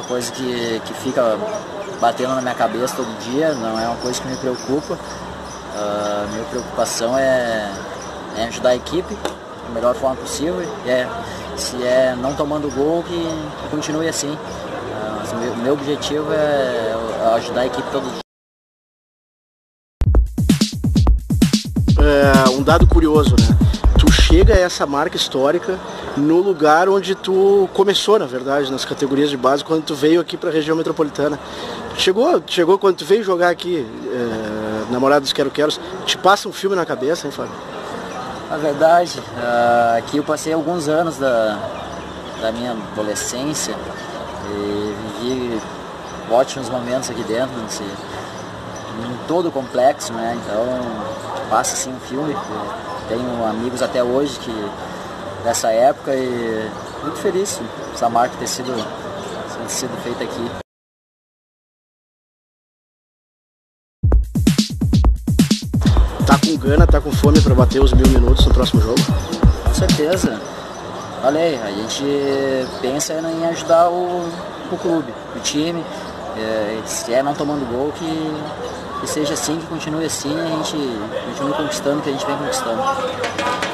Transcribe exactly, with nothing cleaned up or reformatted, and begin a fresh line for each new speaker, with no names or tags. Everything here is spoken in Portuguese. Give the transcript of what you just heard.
coisa que, que fica batendo na minha cabeça todo dia, não é uma coisa que me preocupa. Uh, minha preocupação é, é ajudar a equipe da melhor forma possível. E é, se é não tomando gol, que, que continue assim. Uh, mas meu, meu objetivo é ajudar a equipe todos os dias.
É, um dado curioso, né? Tu chega a essa marca histórica no lugar onde tu começou, na verdade, nas categorias de base, quando tu veio aqui para a região metropolitana. Chegou, chegou quando tu veio jogar aqui, é, Namorado dos Quero-Queros, te passa um filme na cabeça, hein, Fábio?
Na verdade, uh, aqui eu passei alguns anos da, da minha adolescência e vivi ótimos momentos aqui dentro, nesse, em todo o complexo, né? Então passa assim um filme. Tenho amigos até hoje que dessa época e muito feliz essa marca ter sido, ter sido feita aqui.
Tá com gana, tá com fome para bater os mil minutos no próximo jogo?
Com certeza. Olha aí, a gente pensa em ajudar o, o clube, o time. É, se é não tomando gol, que, que seja assim, que continue assim, a gente continue conquistando o que a gente vem conquistando.